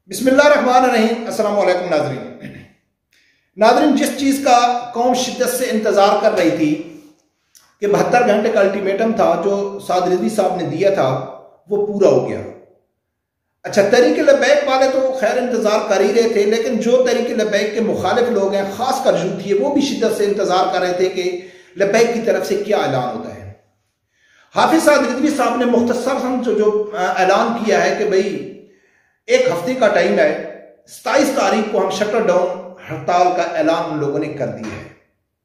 बिस्मिल्लाहिर्रहमानिर्रहीम। अस्सलाम वालेकुम नाज़रीन, जिस चीज़ का कौम शिद्दत से इंतज़ार कर रही थी कि 72 घंटे का अल्टीमेटम था जो साद रिजवी साहब ने दिया था वो पूरा हो गया। अच्छा, तहरीक लब्बैक वाले तो खैर इंतज़ार कर ही रहे थे, लेकिन जो तहरीक लब्बैक के मुखालिफ लोग हैं, खासकर यूथ है, वो भी शिद्दत से इंतज़ार कर रहे थे कि लब्बैक की तरफ से क्या ऐलान होता है। हाफिज साद रिजवी साहब ने मुख्तसर जो ऐलान किया है कि भाई एक हफ्ते का टाइम है, 27 तारीख को हम शटर डाउन हड़ताल का ऐलान उन लोगों ने कर दिया है।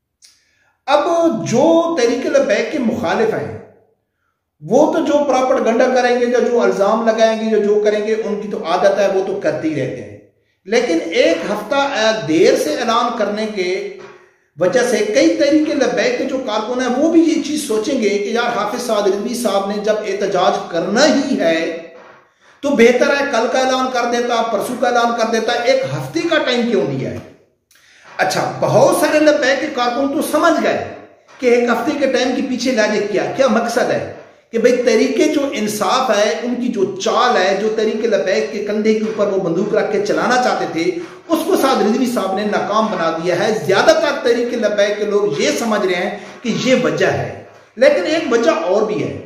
अब जो तहरीक लब्बैक के मुखालिफ हैं वो तो जो प्रोपेगेंडा करेंगे, जो इल्जाम लगाएंगे, जो करेंगे, उनकी तो आदत है, वो तो करते ही रहते हैं। लेकिन एक हफ्ता देर से ऐलान करने के वजह से कई तहरीक लब्बैक के जो कारकुन हैं वो भी ये चीज सोचेंगे कि यार हाफिज साद रिजवी साहब ने जब एहतजाज करना ही है तो बेहतर है कल का ऐलान कर देता, परसों का ऐलान कर देता, एक हफ्ते का टाइम क्यों दिया है। अच्छा, बहुत सारे लब्बैक के कारकुन तो समझ गए कि एक हफ्ते के टाइम के पीछे लॉजिक क्या मकसद है कि भाई तरीके जो इंसाफ है, उनकी जो चाल है, जो तरीके लब्बैक के कंधे के ऊपर वो बंदूक रख के चलाना चाहते थे, उसको साद रिजवी साहब ने नाकाम बना दिया है। ज्यादातर तरीके लब्बैक के लोग ये समझ रहे हैं कि ये वजह है, लेकिन एक वजह और भी है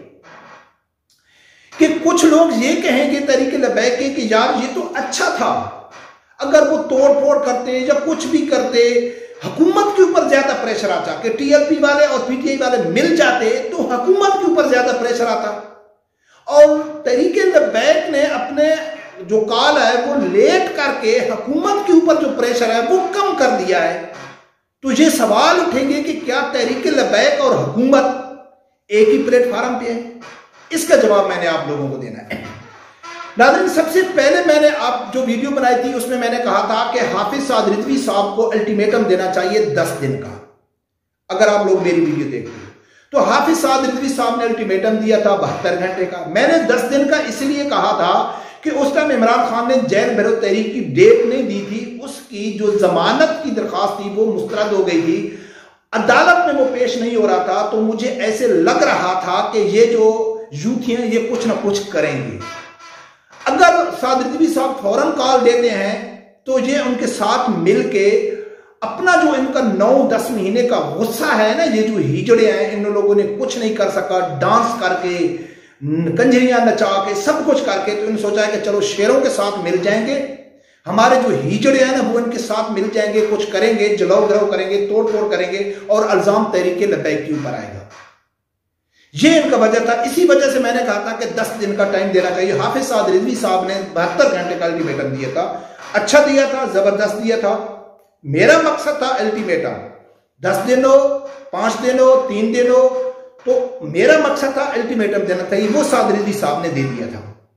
कि कुछ लोग ये कहेंगे तरीके लब्बैक के कि यार ये तो अच्छा था, अगर वो तोड़ फोड़ करते या कुछ भी करते, हुकूमत के ऊपर ज्यादा प्रेशर आता कि टीएलपी वाले और पीटीआई वाले मिल जाते तो हुकूमत के ऊपर ज्यादा प्रेशर आता। और तरीके लब्बैक ने अपने जो कॉल है वो लेट करके हुकूमत के ऊपर जो प्रेशर है वो कम कर दिया है। तो ये सवाल उठेंगे कि क्या तहरीक लब्बैक और हुकूमत एक ही प्लेटफॉर्म पे है? इसका जवाब मैंने आप लोगों को देना है। नाज़रीन, सबसे पहले मैंने आप जो वीडियो बनाई थी उसमें मैंने कहा था कि हाफिज साद रिजवी साहब को अल्टीमेटम देना चाहिए 10 दिन का। अगर आप लोग मेरी वीडियो देखते हैं तो हाफिज साद रिजवी साहब ने अल्टीमेटम दिया था 72 घंटे का। मैंने 10 दिन का इसलिए कहा था कि उस टाइम इमरान खान ने जेल भरो तहरीक की डेट नहीं दी थी, उसकी जो जमानत की दरखास्त थी वो मुस्तरद हो गई थी, अदालत में वो पेश नहीं हो रहा था। तो मुझे ऐसे लग रहा था कि ये जो यूथ हैं ये कुछ ना कुछ करेंगे। अगर साद रिजवी साहब फौरन कॉल देते हैं तो ये उनके साथ मिलके अपना जो इनका 9-10 महीने का गुस्सा है ना, ये जो हिजड़े हैं, इन लोगों ने कुछ नहीं कर सका, डांस करके, कंजरियां नचा के, सब कुछ करके, तो इन्होंने सोचा है कि चलो शेरों के साथ मिल जाएंगे, हमारे जो हिजड़े हैं ना वो इनके साथ मिल जाएंगे, कुछ करेंगे, जलाओ गिराओ करेंगे, तोड़ फोड़ करेंगे और इल्जाम तहरीक लब्बैक के ऊपर आएगा। ये इनका वजह था। इसी वजह से मैंने कहा था कि 10 दिन का टाइम देना चाहिए। हाफिज साद रिजवी साहब ने 72 घंटे का अल्टीमेटम दिया था, अच्छा दिया था, जबरदस्त दिया था। मेरा मकसद था अल्टीमेटम 10 दिन हो, 5 दिन हो, 3 दिन हो, तो मेरा मकसद था अल्टीमेटम देना था, वो साद रिजवी साहब ने दे दिया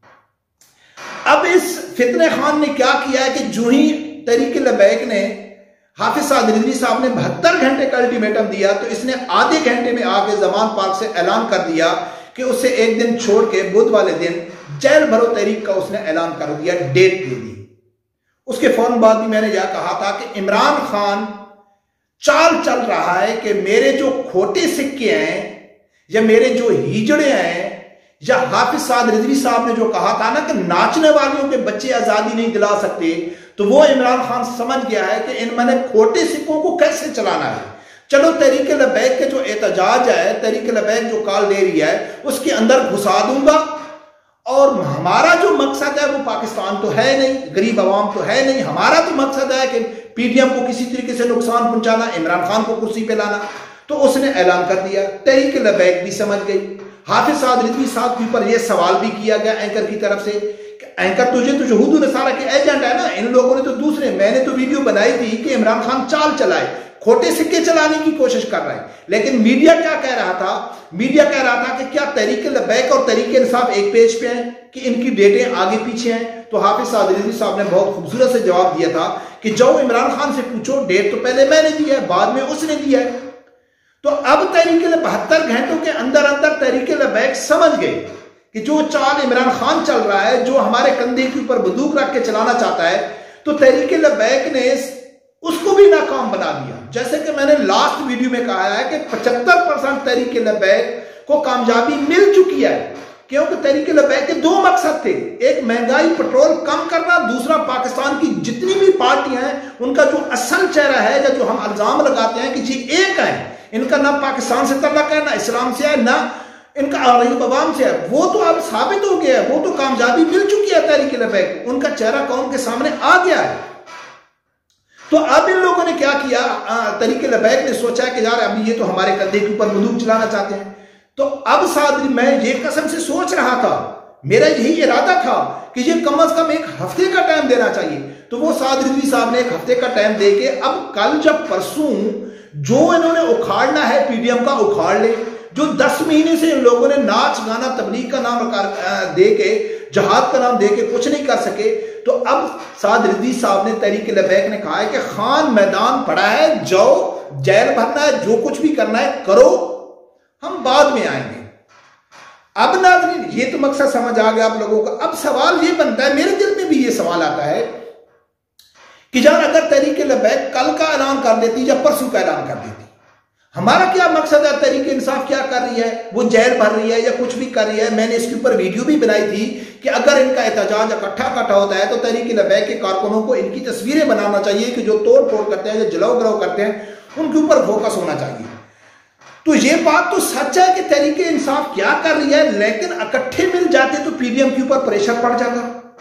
था। अब इस फितने खान ने क्या किया है कि जो ही तहरीक लब्बैक ने हाफिज साद रिजवी साहब ने 72 घंटे का अल्टीमेटम दिया तो इसने आधे घंटे में आके जमान पार्क से ऐलान कर दिया कि उसे एक दिन छोड़ के बुध वाले दिन जेल भरो तहरीक का उसने ऐलान कर दिया, डेट दे दी। उसके फौरन बाद भी मैंने यह कहा था कि इमरान खान चाल चल रहा है कि मेरे जो खोटे सिक्के हैं या मेरे जो हिजड़े हैं, या हाफिज साद रिजवी साहब ने जो कहा था ना कि नाचने वालियों के बच्चे आजादी नहीं दिला सकते, तो वो इमरान खान समझ गया है कि इनमें खोटे सिक्कों को कैसे चलाना है। चलो तहरीक लब्बैक के जो एहतजाज है, तहरीक लब्बैक जो कॉल दे रही है उसके अंदर घुसा दूंगा, और हमारा जो मकसद है वो पाकिस्तान तो है नहीं, गरीब आवाम तो है नहीं, हमारा तो मकसद है कि पीडीएम को किसी तरीके से नुकसान पहुंचाना, इमरान खान को कुर्सी पे लाना। तो उसने ऐलान कर दिया, तहरीक लब्बैक भी समझ गई। हाफिज साद रिजवी साहब के ऊपर यह सवाल भी किया गया एंकर की तरफ से, एंकर तुझे तो यहूद नसारा के एजेंट है ना, इन लोगों ने तो दूसरे, मैंने तो वीडियो बनाई थी कि इमरान खान चाल चलाए, खोटे सिक्के चलाने की कोशिश कर रहा है। लेकिन मीडिया क्या कह रहा था? मीडिया कह रहा था कि क्या तहरीक लब्बैक और तहरीक इंसाफ एक पेज पे हैं कि इनकी डेटें आगे पीछे हैं? तो हाफिज साद रिजवी साहब ने बहुत खूबसूरत से जवाब दिया था कि जाओ इमरान खान से पूछो, डेट तो पहले मैंने दी है, बाद में उसने दिया है। तो अब तहरीक 72 घंटों के अंदर अंदर तहरीक लब्बैक समझ गए कि जो चाल इमरान खान चल रहा है, जो हमारे कंधे के ऊपर बंदूक रख के चलाना चाहता है, तो तहरीक लब्बैक ने उसको भी नाकाम बना दिया। जैसे कि मैंने लास्ट वीडियो में कहा है कि 75% तहरीक लब्बैक को कामयाबी मिल चुकी है। क्योंकि तहरीक लब्बैक के दो मकसद थे, एक महंगाई पेट्रोल कम करना, दूसरा पाकिस्तान की जितनी भी पार्टियां हैं उनका जो असल चेहरा है या जो हम इल्जाम लगाते हैं कि जी एक है, इनका ना पाकिस्तान से तल्लुक है, ना इस्लाम से है, ना इनका अवाम से है, वो तो अब साबित हो गया है, वो तो कामयाबी मिल चुकी है तहरीक लब्बैक, उनका चेहरा कौम के सामने आ गया है। तो अब इन लोगों ने क्या किया, तहरीक लब्बैक ने सोचा कि यार अभी ये तो हमारे कंधे के ऊपर बंदूक चलाना चाहते हैं। तो अब सादरी मैं ये कसम से सोच रहा था, मेरा यही इरादा था कि ये कम से कम एक हफ्ते का टाइम देना चाहिए। तो वो साद रिजवी साहब ने एक हफ्ते का टाइम दे के अब कल जब परसों जो इन्होंने उखाड़ना है पीडीएम का उखाड़ ले, जो 10 महीने से इन लोगों ने नाच गाना तबलीग का नाम दे के, जहाद का नाम दे के कुछ नहीं कर सके, तो अब साद रिजवी साहब ने तहरीक लब्बैक ने कहा है कि खान मैदान पड़ा है, जाओ, जेल भरना है, जो कुछ भी करना है करो, हम बाद में आएंगे। अब नाज़रीन ये तो मकसद समझ आ गया आप लोगों का। अब सवाल ये बनता है, मेरे दिल में भी ये सवाल आता है कि यार अगर तहरीक लब्बैक कल का ऐलान कर देती या परसों का ऐलान कर देती, हमारा क्या मकसद है, तहरीक इंसाफ क्या कर रही है, वो जेल भर रही है या कुछ भी कर रही है। मैंने इसके ऊपर वीडियो भी बनाई थी कि अगर इनका एहतजाज इकट्ठा होता है तो तहरीक लब्बैक के कारकुनों को इनकी तस्वीरें बनाना चाहिए कि जो तोड़ फोड़ करते हैं, जो जलाओ गिराव करते हैं, उनके ऊपर फोकस होना चाहिए। तो ये बात तो सच है कि तहरीक इंसाफ क्या कर रही है, लेकिन इकट्ठे मिल जाते तो पीडीएम के ऊपर प्रेशर पड़ जाता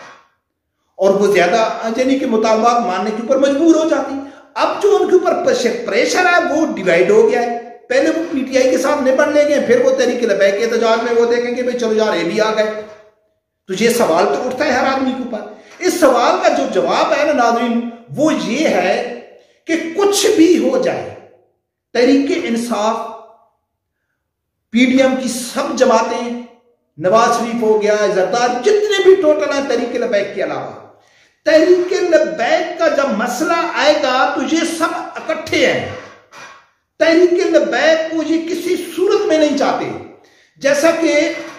और वो ज्यादा यानी कि मुतालबात मानने के ऊपर मजबूर हो जाती। अब जो उनके ऊपर प्रेशर है वो डिवाइड हो गया है। पहले वो पीटीआई के साथ निपट ले गए, फिर वो तहरीक लब्बैक के एहतजाज में वो देखेंगे भाई चलो यार ये भी आ गए। तो ये सवाल तो उठता है हर आदमी के ऊपर। इस सवाल का जो जवाब है ना नाज़रीन, वो ये है कि कुछ भी हो जाए, तहरीक इंसाफ, पीडीएम की सब जमातें, नवाज शरीफ हो गया, जरदार, जितने भी टोटल हैं तहरीक लब्बैक के अलावा, तहरीक लब्बैक का जब मसला आएगा तो ये सब इकट्ठे हैं। तहरीक लब्बैक को ये किसी सूरत में नहीं चाहते, जैसा कि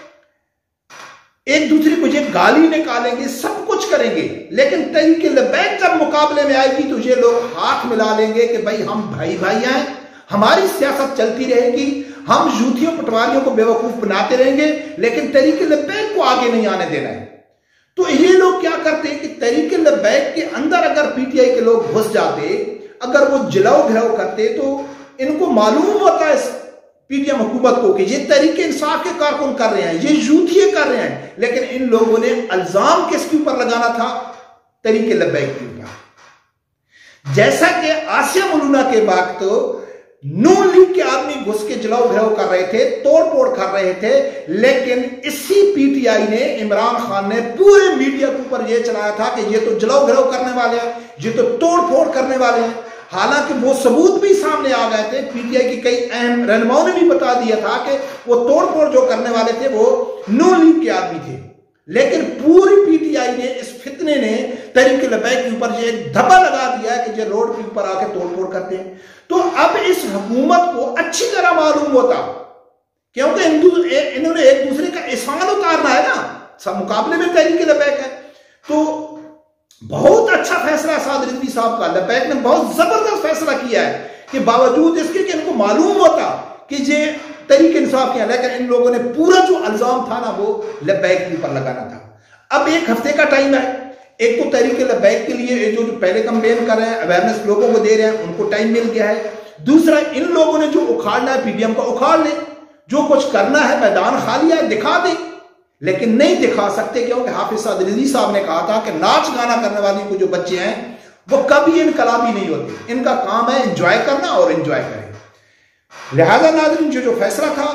एक दूसरे को ये गाली निकालेंगे, सब कुछ करेंगे, लेकिन तहरीक लब्बैक जब मुकाबले में आएगी तो ये लोग हाथ मिला लेंगे कि भाई हम भाई भाई हैं, हमारी सियासत चलती रहेगी, हम यूथियों पटवारियों को बेवकूफ बनाते रहेंगे, लेकिन तहरीक लब्बैक को आगे नहीं आने देना है। तो ये लोग क्या करते हैं कि तहरीक लब्बैक के अंदर अगर पीटीआई के लोग घुस जाते, अगर वो जलाओ घिराव करते, तो इनको मालूम होता है पीडीएम हुकूमत को कि ये तहरीक इंसाफ के कारकुन कर रहे हैं, ये यूथिये कर रहे हैं, लेकिन इन लोगों ने इल्जाम किसके ऊपर लगाना था, तहरीक लब्बैक के ऊपर। जैसा कि आसिया मौलूना के वक्त नून लीग के आदमी घुस के जलाओ घिराव कर रहे थे, तोड़ फोड़ कर रहे थे, लेकिन इसी पीटीआई ने, इमरान खान ने पूरे मीडिया के ऊपर यह चलाया था कि ये तो जलाओ घिराव करने वाले हैं, ये तो तोड़ फोड़ करने वाले हैं। हालांकि वो सबूत भी सामने आ गए थे, पीटीआई की कई अहम रहनुमाओं ने भी बता दिया था कि वो तोड़ फोड़ जो करने वाले थे वो नून लीग के आदमी थे, लेकिन पूरी पीटीआई ने, इस फितने ने तहरीक लब्बैक के ऊपर ये धब्बा लगा दिया कि जो रोड के ऊपर आके तोड़ फोड़ करते हैं। तो अब इस हुकूमत को अच्छी तरह मालूम होता, क्योंकि इन्होंने एक दूसरे का एहसान उतारना है ना, सब मुकाबले में तहरीक लब्बैक है। तो बहुत अच्छा फैसला साद रिजवी साहब का, लब्बैक ने बहुत जबरदस्त फैसला किया है कि बावजूद इसके कि इनको मालूम होता कि ये तहरीक इंसाफ किया, लेकिन इन लोगों ने पूरा जो इल्जाम था ना वो लब्बैक के ऊपर लगाना था। अब एक हफ्ते का टाइम है, एक तो तहरीक लब्बैक के लिए जो पहले कंपेन कर रहे हैं, अवेयरनेस लोगों को दे रहे हैं, उनको टाइम मिल गया है। दूसरा, इन लोगों ने जो उखाड़ना है पीडीएम का उखाड़ ले, जो कुछ करना है मैदान खाली है दिखा दे, लेकिन नहीं दिखा सकते क्योंकि हाफिज साद रिजवी साहब ने कहा था कि नाच गाना करने वाले को जो बच्चे हैं वो कभी इनकलाबी नहीं होते, इनका काम है एंजॉय करना और एंजॉय करें। लिहाजा नाज़रीन जो फैसला था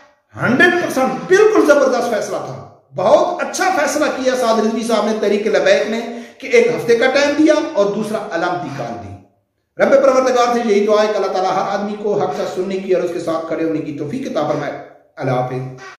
100% बिल्कुल जबरदस्त फैसला था, बहुत अच्छा फैसला किया साद रिजवी साहब ने, तहरीक लब्बैक ने, कि एक हफ्ते का टाइम दिया और दूसरा अलामती काल दी। रब परवरदिगार से यही दुआ है कि अल्लाह ताला हर आदमी को हक सच सुनने की और उसके साथ खड़े होने की तौफीक अता फरमाए। अल्लाह हाफिज।